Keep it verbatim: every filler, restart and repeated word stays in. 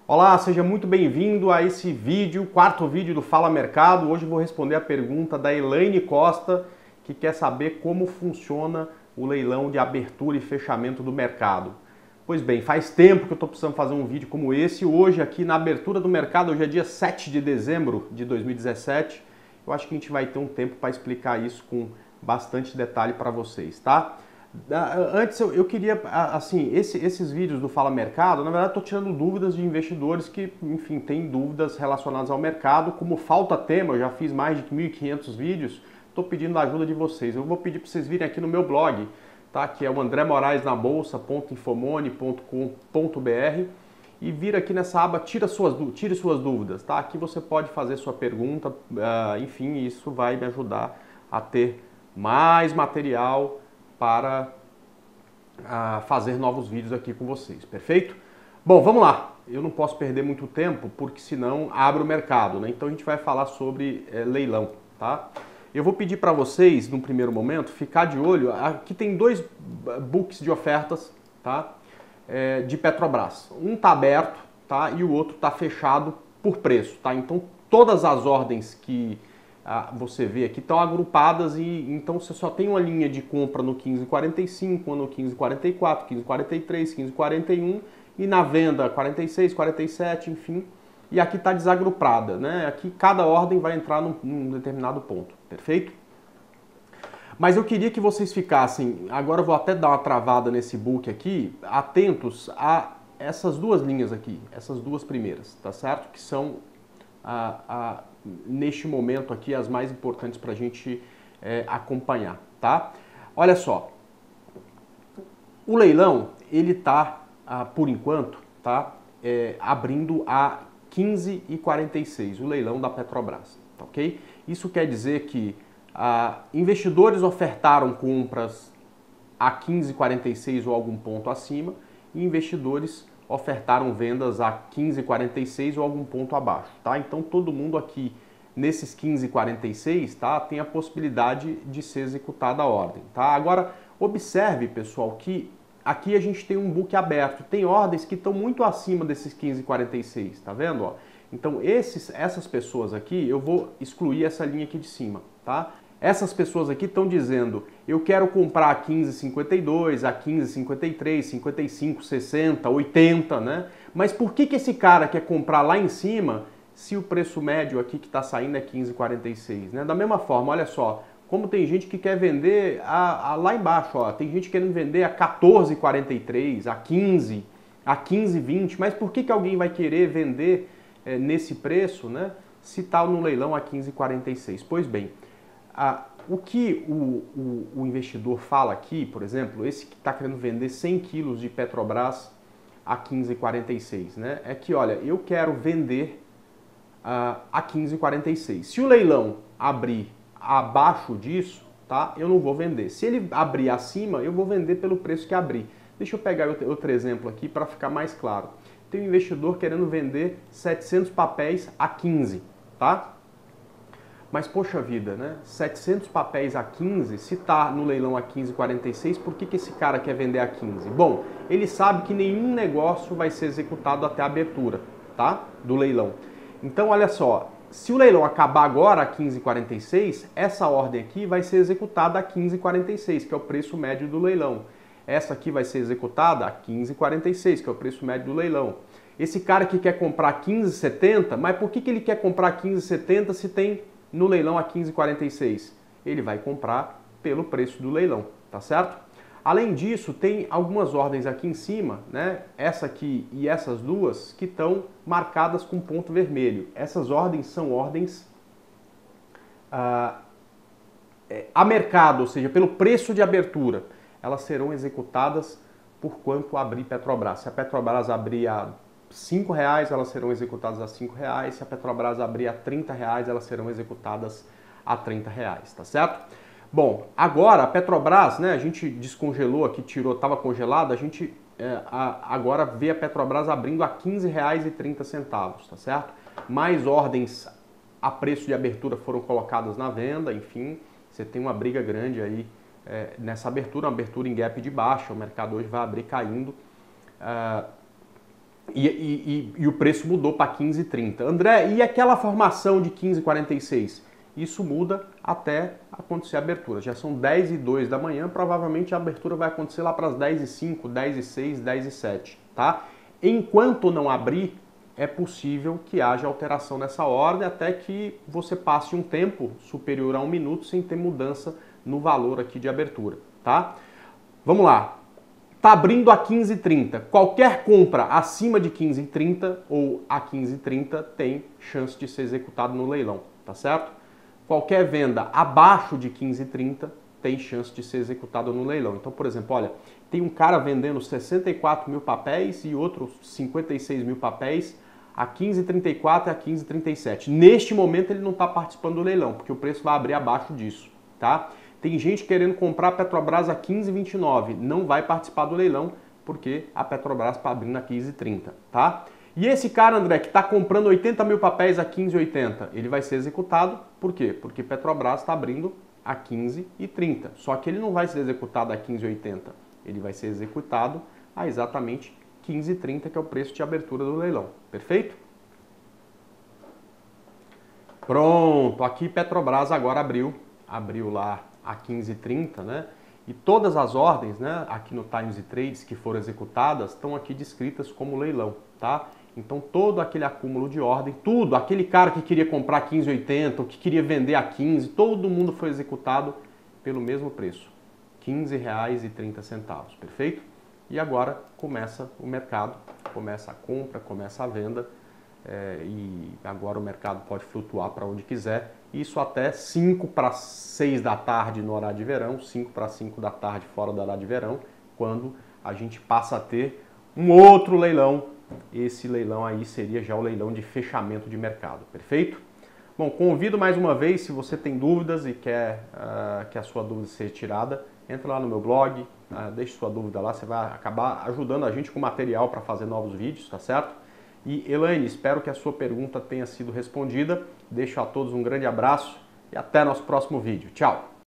Olá, seja muito bem-vindo a esse vídeo, quarto vídeo do Fala Mercado. Hoje eu vou responder a pergunta da Elaine Costa, que quer saber como funciona o leilão de abertura e fechamento do mercado. Pois bem, faz tempo que eu estou precisando fazer um vídeo como esse. Hoje, aqui na abertura do mercado, hoje é dia sete de dezembro de dois mil e dezessete. Eu acho que a gente vai ter um tempo para explicar isso com bastante detalhe para vocês, tá? Antes eu, eu queria, assim, esse, esses vídeos do Fala Mercado, na verdade estou tirando dúvidas de investidores que, enfim, têm dúvidas relacionadas ao mercado. Como falta tema, eu já fiz mais de mil e quinhentos vídeos, estou pedindo a ajuda de vocês. Eu vou pedir para vocês virem aqui no meu blog, tá? Que é o andré moraes na bolsa ponto infomone ponto com ponto br, e vir aqui nessa aba tira suas, tire suas dúvidas, tá? Aqui você pode fazer sua pergunta, uh, enfim, isso vai me ajudar a ter mais material para uh, fazer novos vídeos aqui com vocês, perfeito? Bom, vamos lá. Eu não posso perder muito tempo, porque senão abre o mercado, né? Então a gente vai falar sobre é, leilão, tá? Eu vou pedir para vocês, num primeiro momento, ficar de olho. Aqui tem dois books de ofertas, tá? É, de Petrobras. Um está aberto, tá? E o outro está fechado por preço, tá? Então todas as ordens que ah, você vê aqui estão agrupadas, e então você só tem uma linha de compra no quinze e quarenta e cinco, no quinze e quarenta e quatro, quinze e quarenta e três, quinze e quarenta e um, e na venda quarenta e seis, quarenta e sete, enfim. E aqui está desagrupada, né? Aqui cada ordem vai entrar num, num determinado ponto, perfeito? Mas eu queria que vocês ficassem, agora eu vou até dar uma travada nesse book aqui, atentos a essas duas linhas aqui, essas duas primeiras, tá certo? Que são, a, a, neste momento aqui, as mais importantes para a gente é, acompanhar, tá? Olha só, o leilão, ele tá, ah, por enquanto, tá, é, abrindo a quinze e quarenta e seis, o leilão da Petrobras, tá, ok? Isso quer dizer que ah, investidores ofertaram compras a quinze e quarenta e seis ou algum ponto acima, e investidores ofertaram vendas a quinze e quarenta e seis ou algum ponto abaixo, tá? Então todo mundo aqui nesses quinze e quarenta e seis, tá, tem a possibilidade de ser executada a ordem, tá? Agora observe, pessoal, que aqui a gente tem um book aberto, tem ordens que estão muito acima desses quinze e quarenta e seis, tá vendo, ó? Então esses, essas pessoas aqui, eu vou excluir essa linha aqui de cima, tá? Essas pessoas aqui estão dizendo, eu quero comprar a quinze e cinquenta e dois, a quinze e cinquenta e três, cinquenta e cinco, sessenta, oitenta, né? Mas por que que esse cara quer comprar lá em cima se o preço médio aqui que está saindo é quinze e quarenta e seis, né? Da mesma forma, olha só, como tem gente que quer vender a, a, lá embaixo, ó, tem gente querendo vender a quatorze e quarenta e três, a quinze, a quinze e vinte, mas por que que alguém vai querer vender é, nesse preço, né? Se está no leilão a quinze e quarenta e seis? Pois bem, Ah, o que o, o, o investidor fala aqui, por exemplo, esse que está querendo vender cem quilos de Petrobras a quinze e quarenta e seis, né? É que, olha, eu quero vender uh, a quinze e quarenta e seis. Se o leilão abrir abaixo disso, tá? Eu não vou vender. Se ele abrir acima, eu vou vender pelo preço que abrir. Deixa eu pegar outro exemplo aqui para ficar mais claro. Tem um investidor querendo vender setecentos papéis a quinze, tá? Mas, poxa vida, né? setecentos papéis a quinze, se está no leilão a quinze e quarenta e seis, por que que esse cara quer vender a quinze? Bom, ele sabe que nenhum negócio vai ser executado até a abertura, tá? Do leilão. Então, olha só, se o leilão acabar agora a quinze e quarenta e seis, essa ordem aqui vai ser executada a quinze e quarenta e seis, que é o preço médio do leilão. Essa aqui vai ser executada a quinze e quarenta e seis, que é o preço médio do leilão. Esse cara que quer comprar quinze e setenta, mas por que que ele quer comprar quinze e setenta se tem no leilão a quinze e quarenta e seis? Ele vai comprar pelo preço do leilão, tá certo? Além disso, tem algumas ordens aqui em cima, né? Essa aqui e essas duas, que estão marcadas com ponto vermelho. Essas ordens são ordens ah, a mercado, ou seja, pelo preço de abertura. Elas serão executadas por quanto abrir Petrobras. Se a Petrobras abrir a cinco reais, elas serão executadas a cinco reais. Se a Petrobras abrir a trinta reais, elas serão executadas a trinta reais, tá certo? Bom, agora a Petrobras, né, a gente descongelou aqui, tirou, estava congelado, a gente é, a, agora vê a Petrobras abrindo a quinze reais e trinta centavos, tá certo? Mais ordens a preço de abertura foram colocadas na venda, enfim, você tem uma briga grande aí é, nessa abertura, uma abertura em gap de baixa, o mercado hoje vai abrir caindo. Uh, E, e, e, e o preço mudou para quinze e trinta. André, e aquela formação de quinze e quarenta e seis? Isso muda até acontecer a abertura. Já são dez e dois da manhã, provavelmente a abertura vai acontecer lá para as dez e cinco, dez e seis, dez e sete, tá? Enquanto não abrir, é possível que haja alteração nessa ordem até que você passe um tempo superior a um minuto sem ter mudança no valor aqui de abertura, tá? Vamos lá. Tá abrindo a quinze e trinta. Qualquer compra acima de quinze e trinta ou a quinze e trinta tem chance de ser executado no leilão, tá certo? Qualquer venda abaixo de quinze e trinta tem chance de ser executado no leilão. Então, por exemplo, olha, tem um cara vendendo sessenta e quatro mil papéis e outros cinquenta e seis mil papéis a quinze e trinta e quatro e a quinze e trinta e sete. Neste momento ele não está participando do leilão, porque o preço vai abrir abaixo disso, tá? Tem gente querendo comprar a Petrobras a quinze e vinte e nove, não vai participar do leilão, porque a Petrobras está abrindo a quinze e trinta, tá? E esse cara, André, que está comprando oitenta mil papéis a quinze e oitenta, ele vai ser executado, por quê? Porque Petrobras está abrindo a quinze e trinta, só que ele não vai ser executado a quinze e oitenta, ele vai ser executado a exatamente quinze e trinta, que é o preço de abertura do leilão, perfeito? Pronto, aqui Petrobras agora abriu, abriu lá a quinze e trinta, né? E todas as ordens, né, aqui no Times e Trades que foram executadas estão aqui descritas como leilão, tá? Então todo aquele acúmulo de ordem, tudo, aquele cara que queria comprar quinze e oitenta, ou que queria vender a quinze, todo mundo foi executado pelo mesmo preço, quinze reais e trinta centavos, perfeito? E agora começa o mercado, começa a compra, começa a venda, é, e agora o mercado pode flutuar para onde quiser, isso até cinco para seis da tarde no horário de verão, cinco para cinco da tarde fora do horário de verão, quando a gente passa a ter um outro leilão. Esse leilão aí seria já o leilão de fechamento de mercado, perfeito? Bom, convido mais uma vez, se você tem dúvidas e quer uh, que a sua dúvida seja tirada, entra lá no meu blog, uh, deixe sua dúvida lá, você vai acabar ajudando a gente com material para fazer novos vídeos, tá certo? E Elaine, espero que a sua pergunta tenha sido respondida. Deixo a todos um grande abraço e até nosso próximo vídeo. Tchau!